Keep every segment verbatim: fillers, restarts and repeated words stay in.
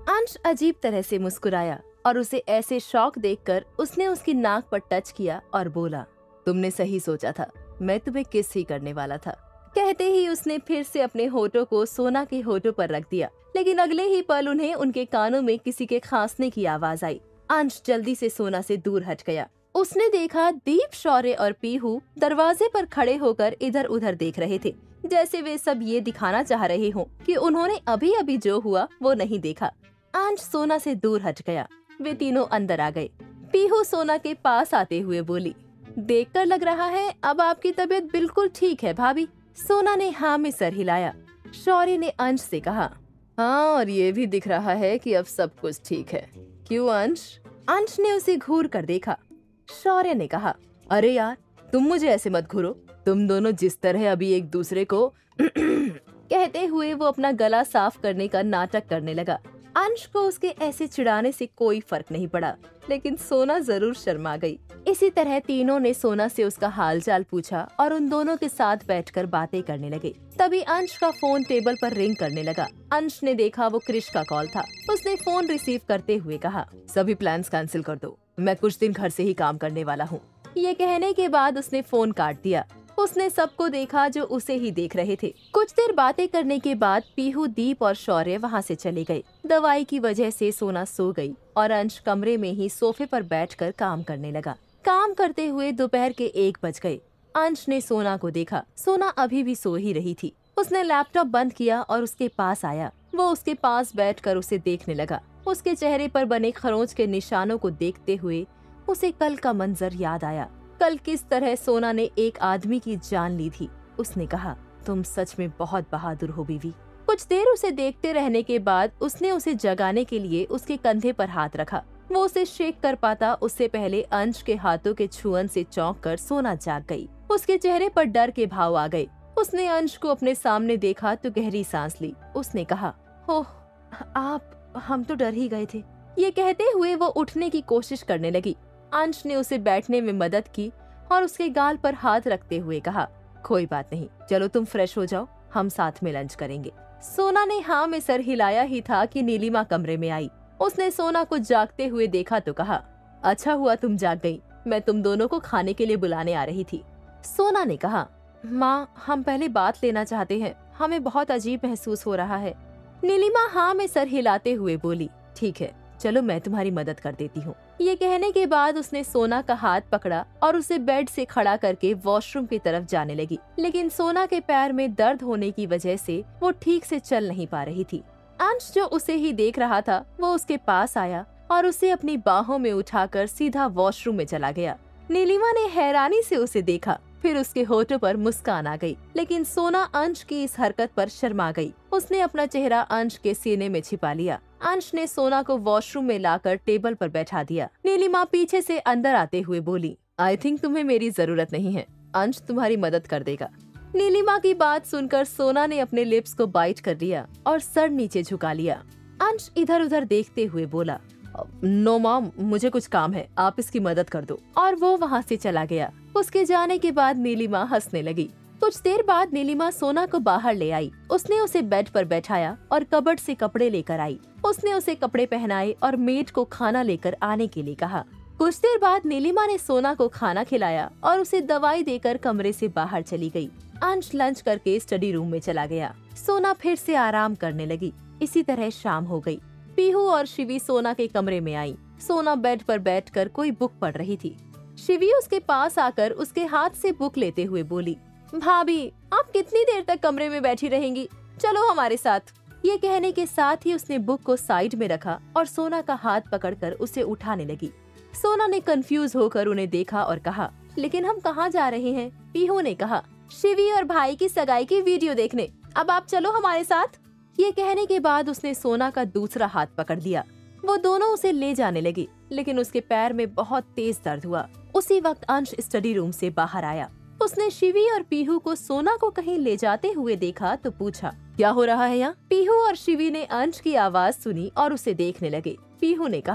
अंश अजीब तरह से मुस्कुराया और उसे ऐसे शौक देखकर उसने उसकी नाक पर टच किया और बोला, तुमने सही सोचा था, मैं तुम्हें किस ही करने वाला था। कहते ही उसने फिर से अपने होठों को सोना के होठों पर रख दिया, लेकिन अगले ही पल उन्हें उनके कानों में किसी के खांसने की आवाज आई। अंश जल्दी से सोना से दूर हट गया। उसने देखा दीप, शौर्य और पीहू दरवाजे पर खड़े होकर इधर उधर देख रहे थे, जैसे वे सब ये दिखाना चाह रहे हों कि उन्होंने अभी अभी जो हुआ वो नहीं देखा। अंश सोना से दूर हट गया। वे तीनों अंदर आ गए। पीहू सोना के पास आते हुए बोली, देखकर लग रहा है अब आपकी तबीयत बिल्कुल ठीक है भाभी। सोना ने हाँ में सर हिलाया। शौर्य ने अंश से कहा, हाँ, और ये भी दिख रहा है कि अब सब कुछ ठीक है। क्यों अंश? अंश ने उसे घूर कर देखा। शौर्य ने कहा, अरे यार, तुम मुझे ऐसे मत घूरो। तुम दोनों जिस तरह अभी एक दूसरे को कहते हुए वो अपना गला साफ करने का नाटक करने लगा। अंश को उसके ऐसे चिढ़ाने से कोई फर्क नहीं पड़ा, लेकिन सोना जरूर शर्मा गई। इसी तरह तीनों ने सोना से उसका हालचाल पूछा और उन दोनों के साथ बैठकर बातें करने लगे। तभी अंश का फोन टेबल पर रिंग करने लगा। अंश ने देखा वो क्रिश का कॉल था। उसने फोन रिसीव करते हुए कहा, सभी प्लान्स कैंसिल कर दो, मैं कुछ दिन घर से ही काम करने वाला हूँ। ये कहने के बाद उसने फोन काट दिया। उसने सबको देखा जो उसे ही देख रहे थे। कुछ देर बातें करने के बाद पीहू, दीप और शौर्य वहाँ से चले गए। दवाई की वजह से सोना सो गई और अंश कमरे में ही सोफे पर बैठकर काम करने लगा। काम करते हुए दोपहर के एक बज गए। अंश ने सोना को देखा। सोना अभी भी सो ही रही थी। उसने लैपटॉप बंद किया और उसके पास आया। वो उसके पास बैठकर उसे देखने लगा। उसके चेहरे पर बने खरोंच के निशानों को देखते हुए उसे कल का मंजर याद आया। कल किस तरह सोना ने एक आदमी की जान ली थी। उसने कहा, तुम सच में बहुत बहादुर हो बीवी। कुछ देर उसे देखते रहने के बाद उसने उसे जगाने के लिए उसके कंधे पर हाथ रखा। वो उसे शेक कर पाता उससे पहले अंश के हाथों के छुअन से चौंक कर सोना जाग गई। उसके चेहरे पर डर के भाव आ गए। उसने अंश को अपने सामने देखा तो गहरी सांस ली। उसने कहा, ओह आप, हम तो डर ही गए थे। ये कहते हुए वो उठने की कोशिश करने लगी। अंश ने उसे बैठने में मदद की और उसके गाल पर हाथ रखते हुए कहा, कोई बात नहीं, चलो तुम फ्रेश हो जाओ, हम साथ में लंच करेंगे। सोना ने हाँ में सर हिलाया ही था कि नीलिमा कमरे में आई। उसने सोना को जागते हुए देखा तो कहा, अच्छा हुआ तुम जाग गई, मैं तुम दोनों को खाने के लिए बुलाने आ रही थी। सोना ने कहा, माँ, हम पहले बात लेना चाहते हैं, हमें बहुत अजीब महसूस हो रहा है। नीलिमा हाँ में सर हिलाते हुए बोली, ठीक है, चलो मैं तुम्हारी मदद कर देती हूँ। ये कहने के बाद उसने सोना का हाथ पकड़ा और उसे बेड से खड़ा करके वॉशरूम की तरफ जाने लगी, लेकिन सोना के पैर में दर्द होने की वजह से वो ठीक से चल नहीं पा रही थी। अंश जो उसे ही देख रहा था वो उसके पास आया और उसे अपनी बाहों में उठाकर सीधा वॉशरूम में चला गया। नीलिमा ने हैरानी से उसे देखा, फिर उसके होठों पर मुस्कान आ गई, लेकिन सोना अंश की इस हरकत पर शर्मा गई। उसने अपना चेहरा अंश के सीने में छिपा लिया। अंश ने सोना को वॉशरूम में लाकर टेबल पर बैठा दिया। नीलिमा पीछे से अंदर आते हुए बोली, आई थिंक तुम्हें मेरी जरूरत नहीं है, अंश तुम्हारी मदद कर देगा। नीलिमा की बात सुनकर सोना ने अपने लिप्स को बाइट कर लिया और सर नीचे झुका लिया। अंश इधर उधर देखते हुए बोला, नो मॉम, मुझे कुछ काम है, आप इसकी मदद कर दो। और वो वहाँ से चला गया। उसके जाने के बाद नीलिमा हंसने लगी। कुछ देर बाद नीलिमा सोना को बाहर ले आई। उसने उसे बेड पर बैठाया और कबर्ड से कपड़े लेकर आई। उसने उसे कपड़े पहनाए और मेड को खाना लेकर आने के लिए कहा। कुछ देर बाद नीलिमा ने सोना को खाना खिलाया और उसे दवाई देकर कमरे से बाहर चली गई। अंश लंच करके स्टडी रूम में चला गया। सोना फिर से आराम करने लगी। इसी तरह शाम हो गई। पीहू और शिवी सोना के कमरे में आई। सोना बेड पर बैठकर कोई बुक पढ़ रही थी। शिवी उसके पास आकर उसके हाथ से बुक लेते हुए बोली, भाभी, आप कितनी देर तक कमरे में बैठी रहेंगी, चलो हमारे साथ। ये कहने के साथ ही उसने बुक को साइड में रखा और सोना का हाथ पकड़कर उसे उठाने लगी। सोना ने कंफ्यूज होकर उन्हें देखा और कहा, लेकिन हम कहाँ जा रहे हैं? पीहू ने कहा, शिवी और भाई की सगाई की वीडियो देखने, अब आप चलो हमारे साथ। ये कहने के बाद उसने सोना का दूसरा हाथ पकड़ लिया। वो दोनों उसे ले जाने लगी, लेकिन उसके पैर में बहुत तेज दर्द हुआ। उसी वक्त अंश स्टडी रूम से बाहर आया। उसने शिवी और पीहू को सोना को कहीं ले जाते हुए देखा तो पूछा, क्या हो रहा है यहाँ? पीहू और शिवी ने अंश की आवाज सुनी और उसे देखने लगे। पीहू ने कहा,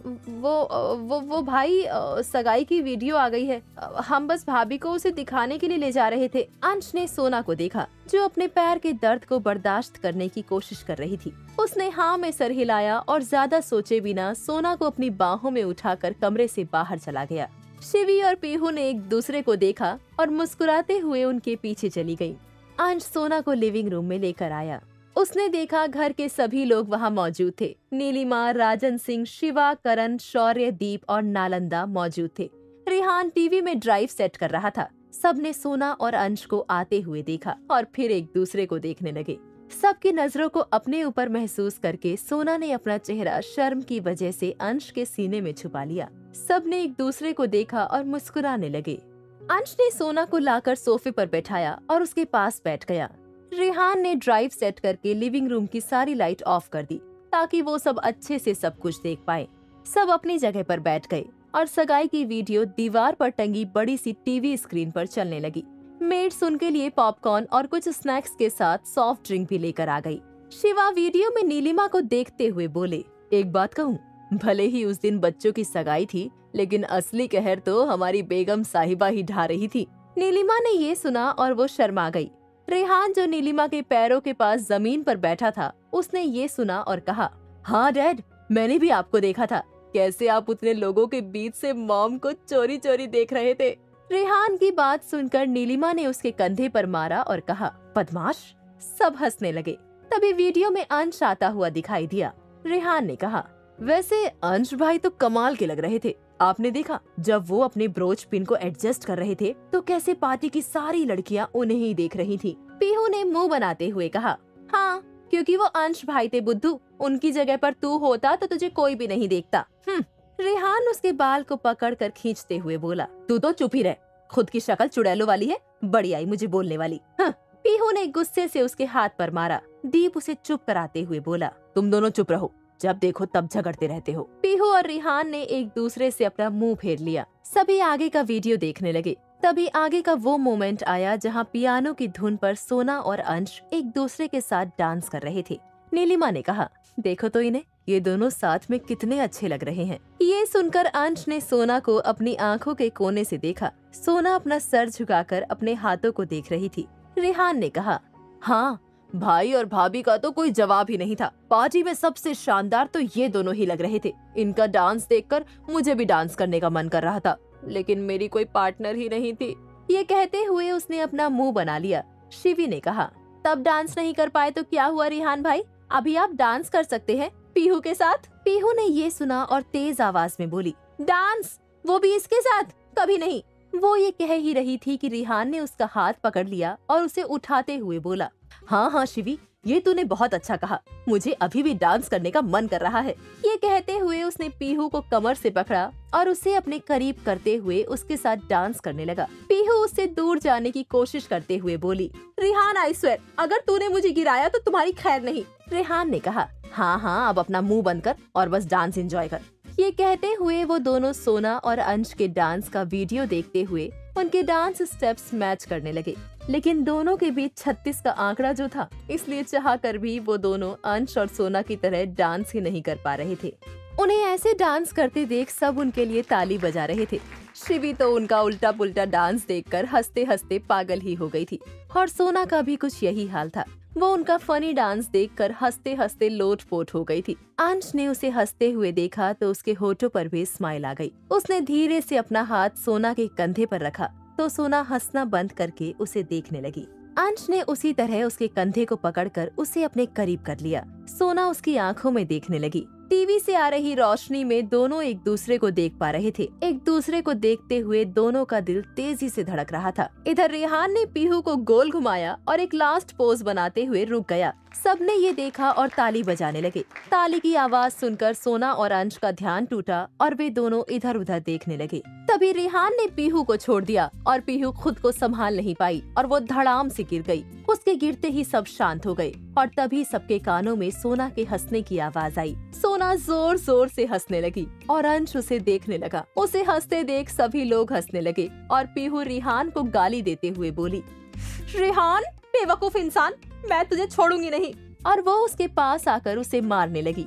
वो वो वो भाई अ, सगाई की वीडियो आ गई है। अ, हम बस भाभी को उसे दिखाने के लिए ले जा रहे थे। अंश ने सोना को देखा जो अपने पैर के दर्द को बर्दाश्त करने की कोशिश कर रही थी। उसने हाँ में सर हिलाया और ज्यादा सोचे बिना सोना को अपनी बाहों में उठाकर कमरे से बाहर चला गया। शिवी और पीहू ने एक दूसरे को देखा और मुस्कुराते हुए उनके पीछे चली गयी। अंश सोना को लिविंग रूम में लेकर आया। उसने देखा घर के सभी लोग वहाँ मौजूद थे। नीलिमा, राजन सिंह, शिवा, करण, शौर्य, दीप और नालंदा मौजूद थे। रिहान टीवी में ड्राइव सेट कर रहा था। सबने सोना और अंश को आते हुए देखा और फिर एक दूसरे को देखने लगे। सबकी नजरों को अपने ऊपर महसूस करके सोना ने अपना चेहरा शर्म की वजह से अंश के सीने में छुपा लिया। सबने एक दूसरे को देखा और मुस्कुराने लगे। अंश ने सोना को लाकर सोफे पर बैठाया और उसके पास बैठ गया। रेहान ने ड्राइव सेट करके लिविंग रूम की सारी लाइट ऑफ कर दी ताकि वो सब अच्छे से सब कुछ देख पाए। सब अपनी जगह पर बैठ गए और सगाई की वीडियो दीवार पर टंगी बड़ी सी टीवी स्क्रीन पर चलने लगी। मेट्स उनके लिए पॉपकॉर्न और कुछ स्नैक्स के साथ सॉफ्ट ड्रिंक भी लेकर आ गई। शिवा वीडियो में नीलिमा को देखते हुए बोले, एक बात कहूँ, भले ही उस दिन बच्चों की सगाई थी, लेकिन असली कहर तो हमारी बेगम साहिबा ही ढा रही थी। नीलिमा ने ये सुना और वो शर्मा गई। रेहान जो नीलिमा के पैरों के पास जमीन पर बैठा था, उसने ये सुना और कहा, हाँ डैड, मैंने भी आपको देखा था। कैसे आप उतने लोगों के बीच से मॉम को चोरी चोरी देख रहे थे। रेहान की बात सुनकर नीलिमा ने उसके कंधे पर मारा और कहा, बदमाश। सब हंसने लगे। तभी वीडियो में अंश आता हुआ दिखाई दिया। रेहान ने कहा, वैसे अंश भाई तो कमाल के लग रहे थे। आपने देखा जब वो अपने ब्रोच पिन को एडजस्ट कर रहे थे तो कैसे पार्टी की सारी लड़कियां उन्हें ही देख रही थी। पीहू ने मुंह बनाते हुए कहा, हाँ, क्योंकि वो अंश भाई थे बुद्धू। उनकी जगह पर तू होता तो तुझे कोई भी नहीं देखता। हम्म। रेहान उसके बाल को पकड़कर खींचते हुए बोला, तू तो चुप ही रह। खुद की शक्ल चुड़ैलों वाली है, बड़ी आई मुझे बोलने वाली। हाँ। पीहू ने गुस्से से उसके हाथ पर मारा। दीप उसे चुप कराते हुए बोला, तुम दोनों चुप रहो, जब देखो तब झगड़ते रहते हो। पीहू और रिहान ने एक दूसरे से अपना मुंह फेर लिया। सभी आगे का वीडियो देखने लगे। तभी आगे का वो मोमेंट आया जहां पियानो की धुन पर सोना और अंश एक दूसरे के साथ डांस कर रहे थे। नीलिमा ने कहा, देखो तो इन्हें, ये दोनों साथ में कितने अच्छे लग रहे हैं। ये सुनकर अंश ने सोना को अपनी आंखों के कोने से देखा। सोना अपना सर झुकाकर अपने हाथों को देख रही थी। रेहान ने कहा, हाँ, भाई और भाभी का तो कोई जवाब ही नहीं था। पार्टी में सबसे शानदार तो ये दोनों ही लग रहे थे। इनका डांस देखकर मुझे भी डांस करने का मन कर रहा था, लेकिन मेरी कोई पार्टनर ही नहीं थी। ये कहते हुए उसने अपना मुंह बना लिया। शिवी ने कहा, तब डांस नहीं कर पाए तो क्या हुआ रिहान भाई, अभी आप डांस कर सकते हैं पीहू के साथ। पीहू ने ये सुना और तेज आवाज में बोली, डांस, वो भी इसके साथ, कभी नहीं। वो ये कह ही रही थी कि रिहान ने उसका हाथ पकड़ लिया और उसे उठाते हुए बोला, हाँ हाँ शिवी, ये तूने बहुत अच्छा कहा। मुझे अभी भी डांस करने का मन कर रहा है। ये कहते हुए उसने पीहू को कमर से पकड़ा और उसे अपने करीब करते हुए उसके साथ डांस करने लगा। पीहू उससे दूर जाने की कोशिश करते हुए बोली, रिहान, आई स्वेयर, अगर तूने मुझे गिराया तो तुम्हारी खैर नहीं। रेहान ने कहा, हाँ हाँ, अब अपना मुंह बंद कर और बस डांस एंजॉय कर। ये कहते हुए वो दोनों सोना और अंश के डांस का वीडियो देखते हुए उनके डांस स्टेप्स मैच करने लगे। लेकिन दोनों के बीच छत्तीस का आंकड़ा जो था, इसलिए चाह कर भी वो दोनों अंश और सोना की तरह डांस ही नहीं कर पा रहे थे। उन्हें ऐसे डांस करते देख सब उनके लिए ताली बजा रहे थे। शिवी तो उनका उल्टा पुल्टा डांस देखकर हंसते हंसते पागल ही हो गई थी और सोना का भी कुछ यही हाल था। वो उनका फनी डांस देखकर हंसते हंसते लोटपोट हो गई थी। अंश ने उसे हंसते हुए देखा तो उसके होठों पर भी स्माइल आ गई। उसने धीरे से अपना हाथ सोना के कंधे पर रखा तो सोना हंसना बंद करके उसे देखने लगी। अंश ने उसी तरह उसके कंधे को पकड़कर उसे अपने करीब कर लिया। सोना उसकी आंखों में देखने लगी। टीवी से आ रही रोशनी में दोनों एक दूसरे को देख पा रहे थे। एक दूसरे को देखते हुए दोनों का दिल तेजी से धड़क रहा था। इधर रेहान ने पीहू को गोल घुमाया और एक लास्ट पोज बनाते हुए रुक गया। सबने ये देखा और ताली बजाने लगे। ताली की आवाज सुनकर सोना और अंश का ध्यान टूटा और वे दोनों इधर उधर देखने लगे। तभी रेहान ने पीहू को छोड़ दिया और पीहू खुद को संभाल नहीं पाई और वो धड़ाम से गिर गई। उसके गिरते ही सब शांत हो गए और तभी सबके कानों में सोना के हंसने की आवाज आई। सोना जोर जोर से हंसने लगी और अंश उसे देखने लगा। उसे हंसते देख सभी लोग हंसने लगे और पीहू रेहान को गाली देते हुए बोली, रेहान, बेवकूफ इंसान, मैं तुझे छोड़ूंगी नहीं। और वो उसके पास आकर उसे मारने लगी।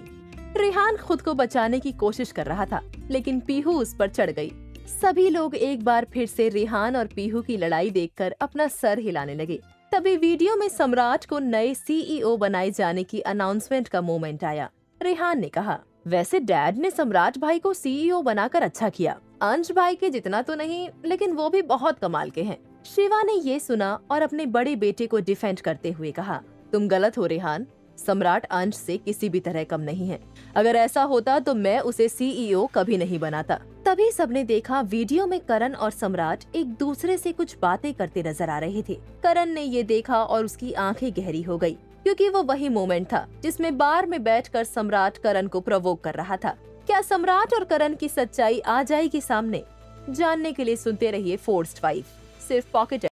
रेहान खुद को बचाने की कोशिश कर रहा था, लेकिन पीहू उस पर चढ़ गई। सभी लोग एक बार फिर से रेहान और पीहू की लड़ाई देखकर अपना सर हिलाने लगे। तभी वीडियो में सम्राट को नए सीईओ बनाए जाने की अनाउंसमेंट का मोमेंट आया। रेहान ने कहा, वैसे डैड ने सम्राट भाई को सीईओ बनाकर अच्छा किया। अंश भाई के जितना तो नहीं, लेकिन वो भी बहुत कमाल के हैं। शिवा ने ये सुना और अपने बड़े बेटे को डिफेंड करते हुए कहा, तुम गलत हो रेहान, सम्राट अंश से किसी भी तरह कम नहीं है। अगर ऐसा होता तो मैं उसे सीईओ कभी नहीं बनाता। तभी सबने देखा वीडियो में करण और सम्राट एक दूसरे से कुछ बातें करते नजर आ रहे थे। करण ने ये देखा और उसकी आंखें गहरी हो गई, क्योंकि वो वही मोमेंट था जिसमें बार में बैठकर सम्राट करण को प्रोवोक कर रहा था। क्या सम्राट और करण की सच्चाई आ जाएगी सामने? जानने के लिए सुनते रहिए फोर्स्ड फाइव, सिर्फ पॉकेट